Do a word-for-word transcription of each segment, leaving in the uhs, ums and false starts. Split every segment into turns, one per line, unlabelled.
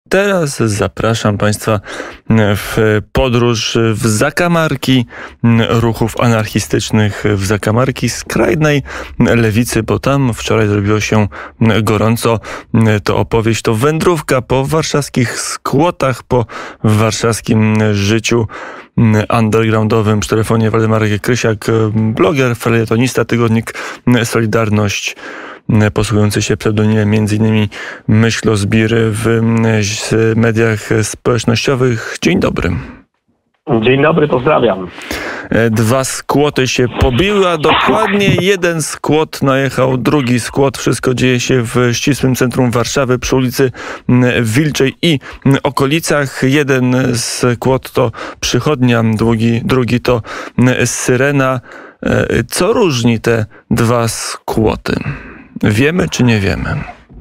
teraz zapraszam Państwa w podróż w zakamarki ruchów anarchistycznych, w zakamarki skrajnej lewicy, bo tam wczoraj zrobiło się gorąco. To opowieść, to wędrówka po warszawskich skłotach, po warszawskim życiu undergroundowym. Przy telefonie Waldemar Krysiak, bloger, felietonista, tygodnik Solidarność, posługujący się pseudonimem między innymi Myślozbir w mediach społecznościowych. Dzień dobry.
Dzień dobry, pozdrawiam.
Dwa skłoty się pobiły, a dokładnie jeden skłot najechał drugi skłot. Wszystko dzieje się w ścisłym centrum Warszawy przy ulicy Wilczej i okolicach. Jeden skłot to Przychodnia, drugi, drugi to Syrena. Co różni te dwa skłoty? Wiemy czy nie wiemy?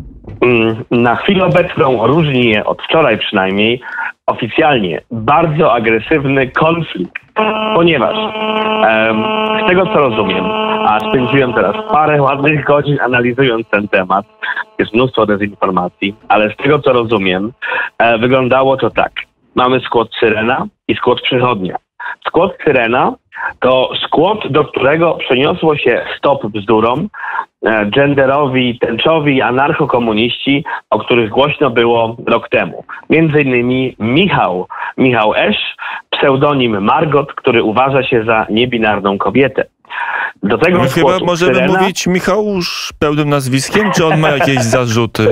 Na chwilę obecną różni je, od wczoraj przynajmniej, oficjalnie bardzo agresywny konflikt, ponieważ um, z tego co rozumiem, a spędziłem teraz parę ładnych godzin analizując ten temat, jest mnóstwo dezinformacji, ale z tego co rozumiem, e, wyglądało to tak. Mamy skłot Syrena i skłot Przychodnia. Skłot Syrena to skłot, do którego przeniosło się Stop Bzdurom, genderowi, tęczowi, anarchokomuniści, o których głośno było rok temu. Między innymi Michał, Michał Esz, pseudonim Margot, który uważa się za niebinarną kobietę. Do tego
My chyba możemy
Syrena...
mówić Michał pełnym nazwiskiem, czy on ma jakieś zarzuty?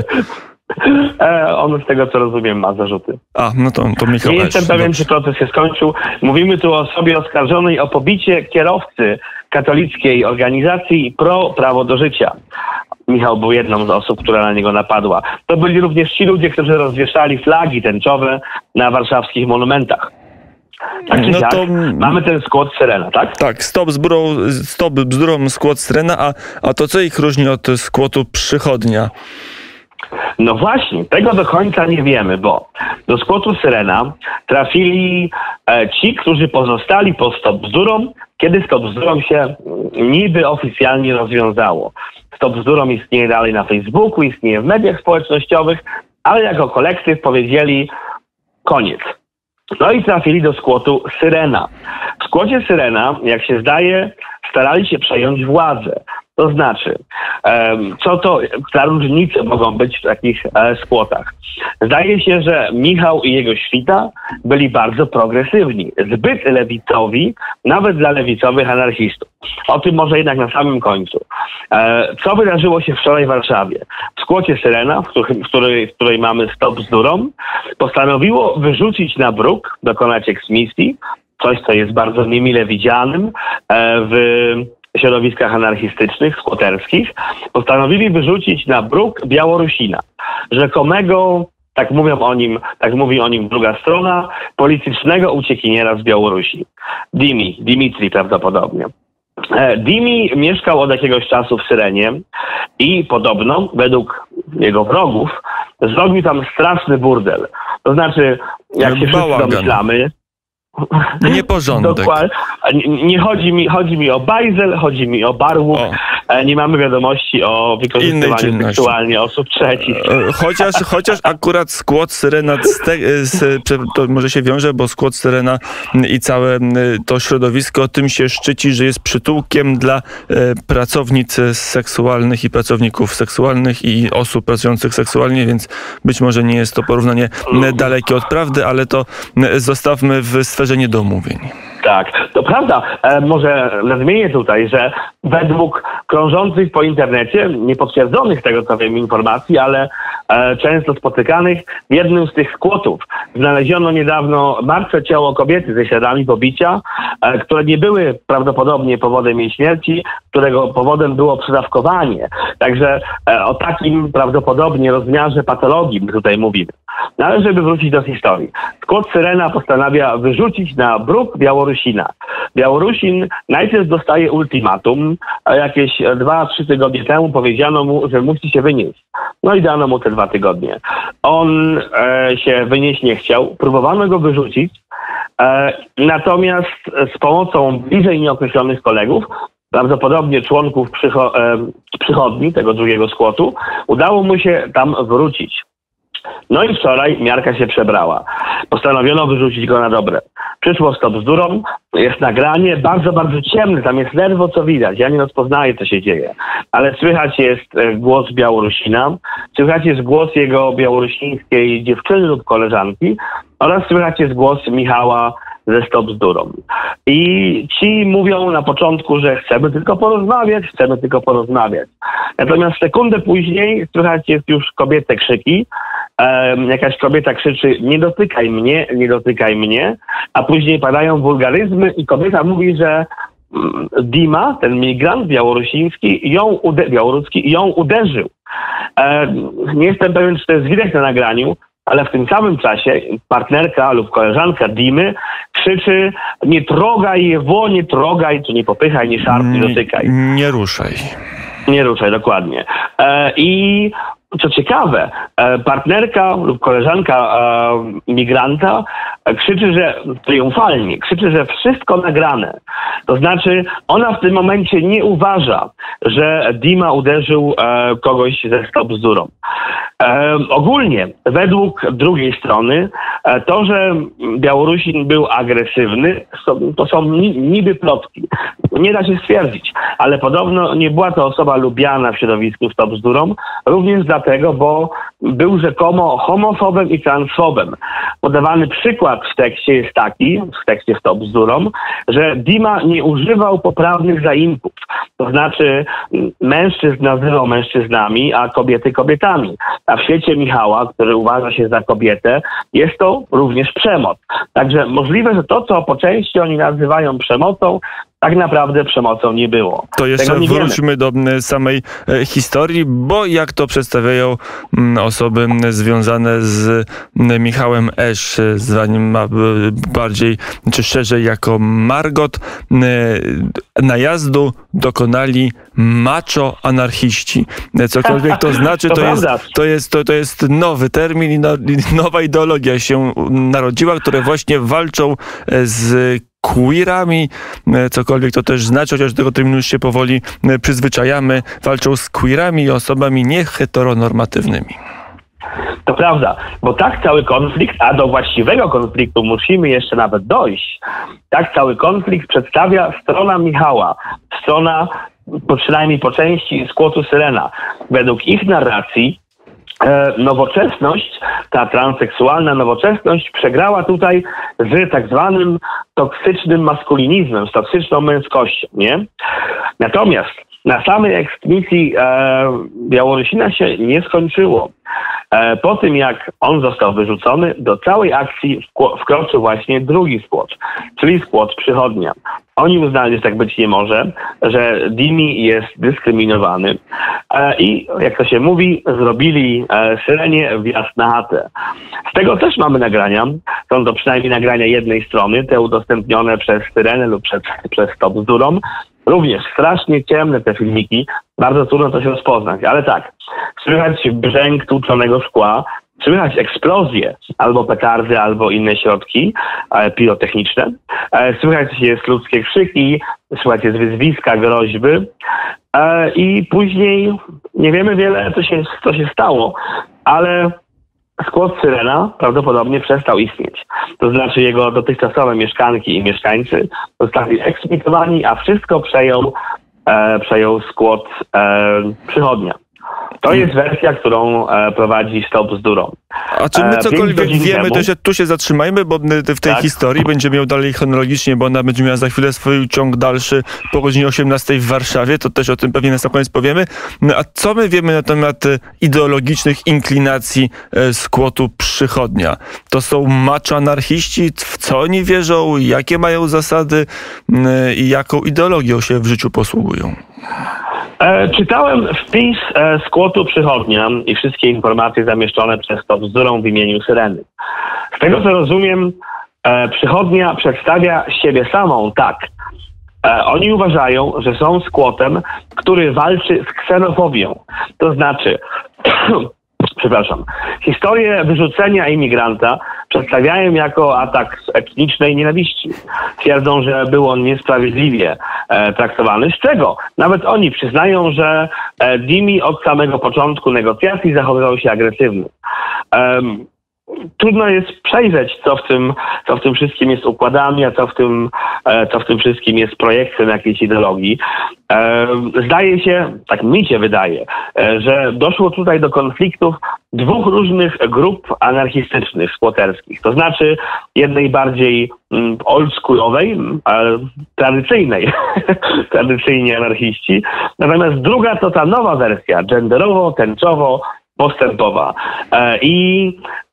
E, on z tego co rozumiem ma zarzuty.
A, no to, to Michał
Nie
Esz.
jestem pewien,
Dobrze.
czy proces się skończył. Mówimy tu o osobie oskarżonej o pobicie kierowcy katolickiej organizacji Pro Prawo do Życia. Michał był jedną z osób, która na niego napadła. To byli również ci ludzie, którzy rozwieszali flagi tęczowe na warszawskich monumentach. Tak czy
No
siak,
to...
mamy ten skłot Syrena, tak?
Tak, Stop Bzdurom, Stop Bzdurom, skłot Syrena, a, a to co ich różni od skłotu Przychodnia?
No właśnie, tego do końca nie wiemy, bo do skłotu Syrena trafili e, ci, którzy pozostali po Stop Bzdurom, kiedy Stop Bzdurom się niby oficjalnie rozwiązało. Stop Bzdurom istnieje dalej na Facebooku, istnieje w mediach społecznościowych, ale jako kolektyw powiedzieli koniec. No i trafili do skłotu Syrena. W skłocie Syrena, jak się zdaje, starali się przejąć władzę. To znaczy, co to za różnice mogą być w takich skłotach? Zdaje się, że Michał i jego świta byli bardzo progresywni, zbyt lewicowi, nawet dla lewicowych anarchistów. O tym może jednak na samym końcu. Co wydarzyło się wczoraj w Warszawie? W skłocie Syrena, w, którym, w, której, w której mamy Stop Bzdurom, postanowiło wyrzucić na bruk, dokonać eksmisji, coś co jest bardzo niemile widzianym w środowiskach anarchistycznych, skłoterskich, postanowili wyrzucić na bruk Białorusina, rzekomego, tak mówią o nim, tak mówi o nim druga strona, politycznego uciekiniera z Białorusi. Dimi, Dimitri prawdopodobnie. Dimi mieszkał od jakiegoś czasu w Syrenie i podobno, według jego wrogów, zrobił tam straszny burdel. To znaczy, jak się wszyscy domyślamy,
Nieporządek.
Dokładnie. Nie, nie chodzi mi, chodzi mi o bajzel, chodzi mi o barłuk. O. Nie mamy wiadomości o wykorzystywaniu seksualnie osób trzecich.
Chociaż, chociaż akurat skłot Syrena, z te, z, to może się wiąże, bo skłot Syrena i całe to środowisko tym się szczyci, że jest przytułkiem dla pracownic seksualnych i pracowników seksualnych i osób pracujących seksualnie, więc być może nie jest to porównanie dalekie od prawdy, ale to zostawmy w sferze niedomówień.
Tak, to prawda. E, może nadmienię tutaj, że według krążących po internecie, niepotwierdzonych tego co wiem informacji, ale e, często spotykanych, w jednym z tych skłotów znaleziono niedawno martwe ciało kobiety ze śladami pobicia, e, które nie były prawdopodobnie powodem jej śmierci, którego powodem było przedawkowanie. Także e, o takim prawdopodobnie rozmiarze patologii my tutaj mówimy. No ale żeby wrócić do historii. Skłot Syrena postanawia wyrzucić na bruk Białorusina. Białorusin najpierw dostaje ultimatum, a jakieś dwa, trzy tygodnie temu powiedziano mu, że musi się wynieść. No i dano mu te dwa tygodnie. On e, się wynieść nie chciał. Próbowano go wyrzucić. E, natomiast z pomocą bliżej nieokreślonych kolegów, prawdopodobnie członków przycho- e, przychodni tego drugiego skłotu, udało mu się tam wrócić. No i wczoraj miarka się przebrała. Postanowiono wyrzucić go na dobre. Przyszło Stop Bzdurom, jest nagranie, bardzo, bardzo ciemne, tam jest ledwo co widać. Ja nie rozpoznaję, co się dzieje. Ale słychać jest głos Białorusina, słychać jest głos jego białorusińskiej dziewczyny lub koleżanki oraz słychać jest głos Michała ze Stop Bzdurom. I ci mówią na początku, że chcemy tylko porozmawiać, chcemy tylko porozmawiać. Natomiast sekundę później słychać jest już kobiete krzyki. Um, jakaś kobieta krzyczy: nie dotykaj mnie, nie dotykaj mnie, a później padają wulgaryzmy i kobieta mówi, że um, Dima, ten migrant białorusiński, ją ude- białoruski, ją uderzył. Um, nie jestem pewien, czy to jest widać na nagraniu, ale w tym samym czasie partnerka lub koleżanka Dimy krzyczy: nie trogaj jego, nie trogaj, to nie popychaj, nie szarp, nie dotykaj.
Nie ruszaj.
Nie ruszaj, dokładnie. E, I co ciekawe, e, partnerka lub koleżanka e, migranta e, krzyczy, że triumfalnie, krzyczy, że wszystko nagrane. To znaczy, ona w tym momencie nie uważa, że Dima uderzył e, kogoś ze Stop Bzdurom. E, ogólnie, według drugiej strony, e, to, że Białorusin był agresywny, to, to są ni, niby plotki. Nie da się stwierdzić, ale podobno nie była to osoba lubiana w środowisku Stop Bzdurom, również dlatego, bo był rzekomo homofobem i transfobem. Podawany przykład w tekście jest taki, w tekście Stop Bzdurom, że Dima nie używał poprawnych zaimków. To znaczy mężczyzn nazywał mężczyznami, a kobiety kobietami. A w świecie Michała, który uważa się za kobietę, jest to również przemoc. Także możliwe, że to, co po części oni nazywają przemocą, tak naprawdę przemocą nie było.
To jeszcze wróćmy do samej historii, bo jak to przedstawiają osoby związane z Michałem Esz, zwanym bardziej czy szerzej jako Margot, najazdu dokonali macho anarchiści. Cokolwiek to znaczy, to, to, jest, to, jest, to, to jest nowy termin i nowa ideologia się narodziła, które właśnie walczą z queerami, cokolwiek to też znaczy, chociaż do tego terminu już się powoli przyzwyczajamy, walczą z queerami i osobami nieheteronormatywnymi.
To prawda, bo tak cały konflikt, a do właściwego konfliktu musimy jeszcze nawet dojść, tak cały konflikt przedstawia strona Michała, strona przynajmniej po części skłotu Syrena. Według ich narracji nowoczesność, ta transseksualna nowoczesność przegrała tutaj z tak zwanym toksycznym maskulinizmem, z toksyczną męskością, nie? Natomiast na samej ekspedicji e, Białorusina się nie skończyło. E, po tym, jak on został wyrzucony, do całej akcji wkroczył właśnie drugi skłot, czyli skłot Przychodnia. Oni uznali, że tak być nie może, że Dimi jest dyskryminowany e, i, jak to się mówi, zrobili e, Syrenie wjazd na chatę. Z tego też mamy nagrania. Są to przynajmniej nagrania jednej strony, te udostępnione przez Syrenę lub przez, przez Stop Bzdurom. Również strasznie ciemne te filmiki, bardzo trudno to się rozpoznać, ale tak, słychać brzęk tłuczonego szkła, słychać eksplozje, albo petardy, albo inne środki e, pirotechniczne, e, słychać jest ludzkie krzyki, słychać jest wyzwiska, groźby e, i później nie wiemy wiele, co się, co się stało, ale skłot Syrena prawdopodobnie przestał istnieć. To znaczy jego dotychczasowe mieszkanki i mieszkańcy zostali eksmitowani, a wszystko przejął, e, przejął skłot e, Przychodnia. To jest wersja, którą e, prowadzi Stop Bzdurom.
A czy my cokolwiek wiemy, temu, to się, tu się zatrzymajmy, bo w tej tak. historii będziemy ją dalej chronologicznie, bo ona będzie miała za chwilę swój ciąg dalszy po godzinie osiemnastej w Warszawie, to też o tym pewnie na sam koniec powiemy. No, a co my wiemy na temat ideologicznych inklinacji skłotu Przychodnia? To są macho anarchiści? W co oni wierzą? Jakie mają zasady? I jaką ideologią się w życiu posługują?
E, czytałem wpis e, skłotu Przychodnia i wszystkie informacje zamieszczone przez Stop Bzdurom w imieniu Syreny. Z tego co rozumiem, e, Przychodnia przedstawia siebie samą tak. E, oni uważają, że są skłotem, który walczy z ksenofobią. To znaczy, przepraszam, historię wyrzucenia imigranta przedstawiają jako atak z etnicznej nienawiści. Twierdzą, że był on niesprawiedliwie e, traktowany, z czego nawet oni przyznają, że e, Dimi od samego początku negocjacji zachowywał się agresywnie. Um, Trudno jest przejrzeć, co w tym, co w tym wszystkim jest układami, a co w tym, co w tym wszystkim jest projektem jakiejś ideologii. Zdaje się, tak mi się wydaje, że doszło tutaj do konfliktów dwóch różnych grup anarchistycznych, skłoterskich. To znaczy jednej bardziej oldschoolowej, tradycyjnej, tradycyjnie anarchiści. Natomiast druga to ta nowa wersja, genderowo, tęczowo, postępowa. I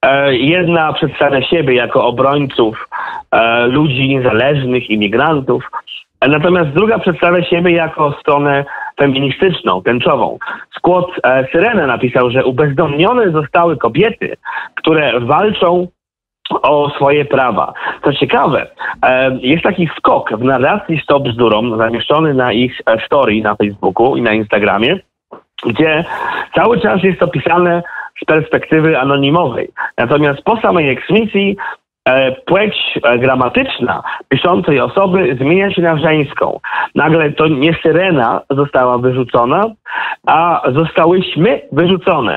jedna przedstawia siebie jako obrońców ludzi niezależnych, imigrantów, natomiast druga przedstawia siebie jako stronę feministyczną, tęczową. Skład Syrena napisał, że ubezdomnione zostały kobiety, które walczą o swoje prawa. Co ciekawe, jest taki skok w narracji Stop Bzdurom zamieszczony na ich story na Facebooku i na Instagramie, gdzie cały czas jest to pisane z perspektywy anonimowej. Natomiast po samej eksmisji e, płeć e, gramatyczna piszącej osoby zmienia się na żeńską. Nagle to nie Syrena została wyrzucona, a zostałyśmy wyrzucone.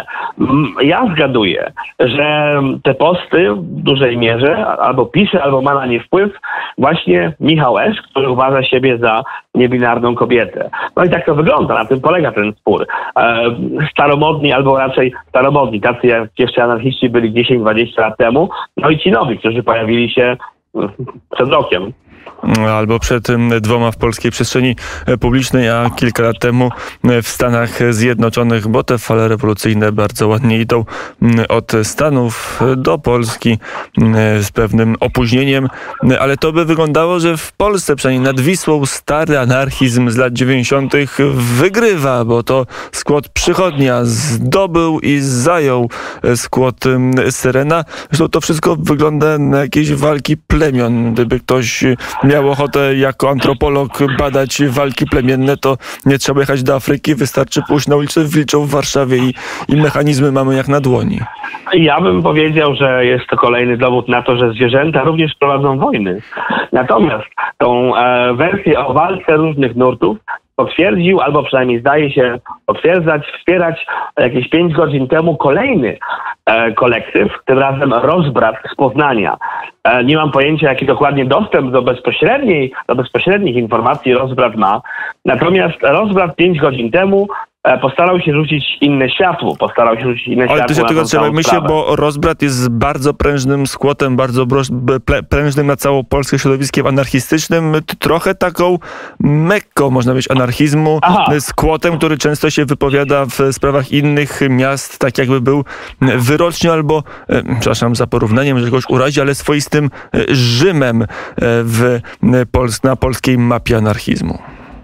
Ja zgaduję, że te posty w dużej mierze albo pisze, albo ma na nie wpływ właśnie Michał Esz, który uważa siebie za niebinarną kobietę. No i tak to wygląda, na tym polega ten spór. E, staromodni, albo raczej staromodni, tacy jak jeszcze anarchiści byli dziesięć dwadzieścia lat temu, no i ci nowi, którzy pojawili się przed rokiem.
Albo przed dwoma w polskiej przestrzeni publicznej, a kilka lat temu w Stanach Zjednoczonych, bo te fale rewolucyjne bardzo ładnie idą od Stanów do Polski z pewnym opóźnieniem, ale to by wyglądało, że w Polsce, przynajmniej nad Wisłą, stary anarchizm z lat dziewięćdziesiątych wygrywa, bo to skład Przychodnia zdobył i zajął skład Syrena. Zresztą to wszystko wygląda na jakieś walki plemion. Gdyby ktoś miał ochotę jako antropolog badać walki plemienne, to nie trzeba jechać do Afryki, wystarczy pójść na ulicę Wilczą w Warszawie i, i mechanizmy mamy jak na dłoni.
Ja bym powiedział, że jest to kolejny dowód na to, że zwierzęta również prowadzą wojny. Natomiast tą e, wersję o walce różnych nurtów potwierdził, albo przynajmniej zdaje się potwierdzać, wspierać jakieś pięć godzin temu kolejny e, kolektyw, tym razem Rozbrat z Poznania. E, nie mam pojęcia, jaki dokładnie dostęp do bezpośredniej, do bezpośrednich informacji Rozbrat ma. Natomiast Rozbrat pięć godzin temu postarał się rzucić inne światło, postarał się rzucić inne
Ale
światło.
Ale tego trzeba myśleć, bo Rozbrat jest bardzo prężnym skłotem, bardzo prężnym na całą Polskę środowiskiem anarchistycznym, trochę taką Mekką, można powiedzieć, anarchizmu, Aha. skłotem, który często się wypowiada w sprawach innych miast, tak jakby był wyrocznią albo, przepraszam za porównaniem, że kogoś urazi, ale swoistym Rzymem w Pols na polskiej mapie anarchizmu.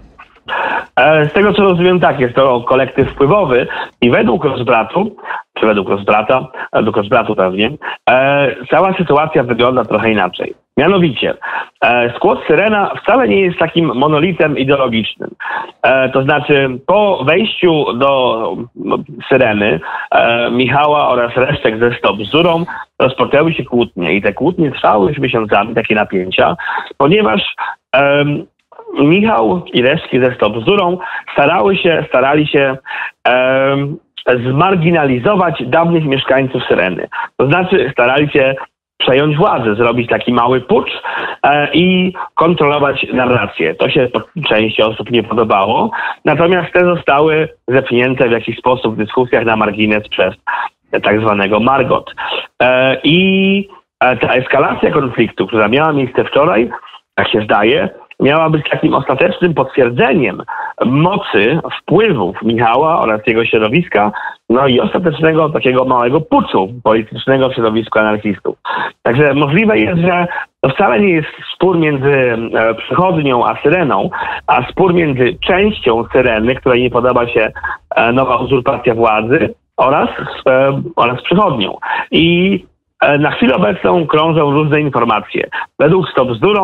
Z tego co rozumiem, tak, jest to kolektyw wpływowy i według Rozbratu, czy według Rozbrata, według Rozbratu pewnie, e, cała sytuacja wygląda trochę inaczej. Mianowicie, e, skład Syrena wcale nie jest takim monolitem ideologicznym. E, to znaczy, po wejściu do no, Syreny, e, Michała oraz resztek ze Stop Bzdurą rozpoczęły się kłótnie i te kłótnie trwały już miesiącami, takie napięcia, ponieważ e, Michał i resztki ze Stop Bzdurą starały się, starali się e, zmarginalizować dawnych mieszkańców Syreny. To znaczy starali się przejąć władzę, zrobić taki mały pucz e, i kontrolować narrację. To się części osób nie podobało, natomiast te zostały zepchnięte w jakiś sposób w dyskusjach na margines przez tak zwanego Margot. E, I e, ta eskalacja konfliktu, która miała miejsce wczoraj, jak się zdaje, miała być takim ostatecznym potwierdzeniem mocy, wpływów Michała oraz jego środowiska, no i ostatecznego takiego małego puczu politycznego w środowisku anarchistów. Także możliwe jest, że to wcale nie jest spór między e, Przychodnią a Syreną, a spór między częścią Syreny, której nie podoba się e, nowa uzurpacja władzy, oraz, e, oraz Przychodnią. I e, na chwilę obecną krążą różne informacje. Według Stop Bzdurom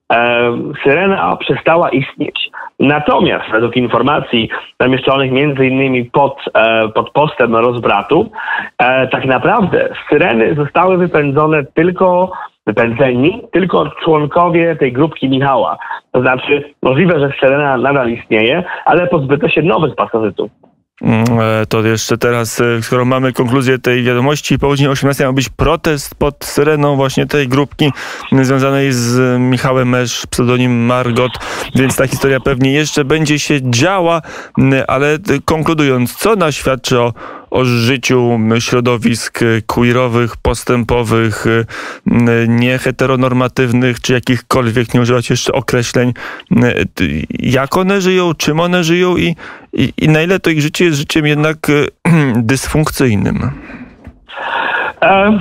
e, syrena przestała istnieć. Natomiast według informacji zamieszczonych między innymi pod, e, pod postem rozbratu, e, tak naprawdę syreny zostały wypędzone tylko, wypędzeni tylko członkowie tej grupki Michała. To znaczy możliwe, że syrena nadal istnieje, ale pozbyto się nowych pasożytów.
To jeszcze teraz, skoro mamy konkluzję tej wiadomości, po godzinie osiemnastej ma być protest pod syreną właśnie tej grupki związanej z Michałem Esz, pseudonim Margot, więc ta historia pewnie jeszcze będzie się działa, ale konkludując, co nas świadczy o, o życiu środowisk queerowych, postępowych, nieheteronormatywnych, czy jakichkolwiek, nie używać jeszcze określeń, jak one żyją, czym one żyją i, i, i na ile to ich życie jest życiem jednak dysfunkcyjnym?
E,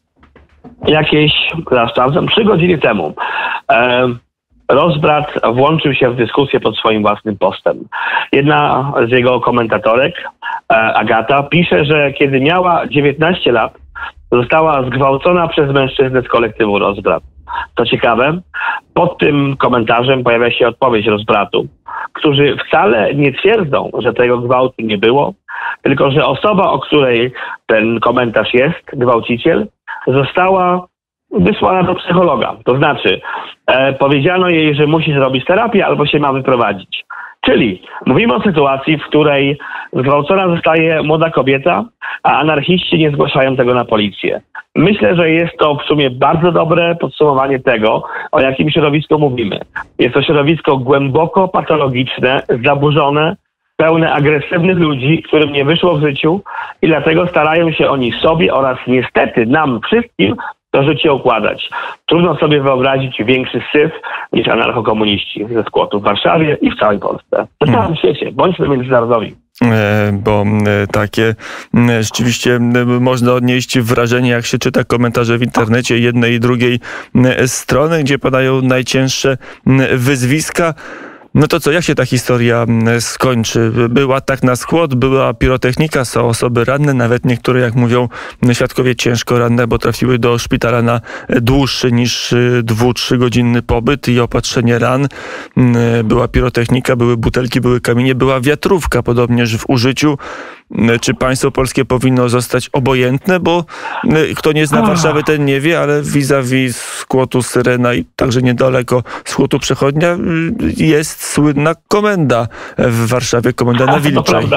jakieś, zaraz sprawdzam, trzy godziny temu e, Rozbrat włączył się w dyskusję pod swoim własnym postem. Jedna z jego komentatorek, e, Agata, pisze, że kiedy miała dziewiętnaście lat, została zgwałcona przez mężczyznę z kolektywu Rozbrat. Co ciekawe, pod tym komentarzem pojawia się odpowiedź Rozbratu, którzy wcale nie twierdzą, że tego gwałtu nie było, tylko że osoba, o której ten komentarz jest, gwałciciel, została wysłana do psychologa. To znaczy e, powiedziano jej, że musi zrobić terapię albo się ma wyprowadzić. Czyli mówimy o sytuacji, w której zgwałcona zostaje młoda kobieta, a anarchiści nie zgłaszają tego na policję. Myślę, że jest to w sumie bardzo dobre podsumowanie tego, o jakim środowisku mówimy. Jest to środowisko głęboko patologiczne, zaburzone, pełne agresywnych ludzi, którym nie wyszło w życiu i dlatego starają się oni sobie oraz niestety nam wszystkim to życie układać. Trudno sobie wyobrazić większy syf niż anarchokomuniści ze skłotu w Warszawie i w całej Polsce. W całym świecie. Bądźmy międzynarodowi.
Bo takie rzeczywiście można odnieść wrażenie, jak się czyta komentarze w internecie jednej i drugiej strony, gdzie padają najcięższe wyzwiska. No to co, jak się ta historia skończy? Był atak na skład, była pirotechnika, są osoby ranne, nawet niektóre, jak mówią świadkowie, ciężko ranne, bo trafiły do szpitala na dłuższy niż dwu trzygodzinny pobyt i opatrzenie ran. Była pirotechnika, były butelki, były kamienie, była wiatrówka podobnież w użyciu. Czy państwo polskie powinno zostać obojętne, bo kto nie zna Warszawy, ten nie wie, ale vis-a-vis skłotu Syrena i także niedaleko skłotu Przechodnia jest słynna komenda w Warszawie, komenda na Wilczej.
To prawda.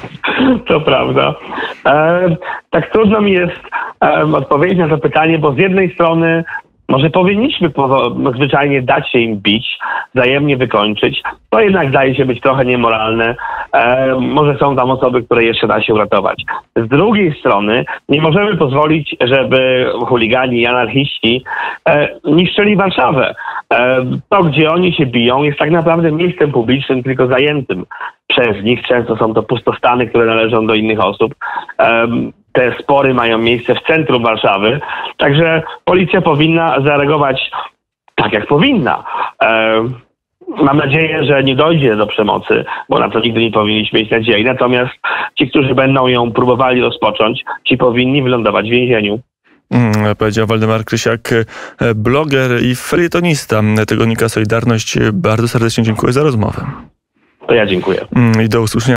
To prawda. E, tak trudno mi jest e, odpowiedzieć na to pytanie, bo z jednej strony może powinniśmy zwyczajnie dać się im bić, wzajemnie wykończyć. To jednak zdaje się być trochę niemoralne. E, może są tam osoby, które jeszcze da się uratować. Z drugiej strony nie możemy pozwolić, żeby chuligani i anarchiści e, niszczyli Warszawę. E, to, gdzie oni się biją, jest tak naprawdę miejscem publicznym, tylko zajętym przez nich. Często są to pustostany, które należą do innych osób. E, Te spory mają miejsce w centrum Warszawy, także policja powinna zareagować tak, jak powinna. E, mam nadzieję, że nie dojdzie do przemocy, bo na to nigdy nie powinniśmy mieć nadziei. Natomiast ci, którzy będą ją próbowali rozpocząć, ci powinni wylądować w więzieniu.
Hmm, powiedział Waldemar Krysiak, bloger i felietonista tygodnika Solidarność. Bardzo serdecznie dziękuję za rozmowę.
To ja dziękuję.
I do usłyszenia.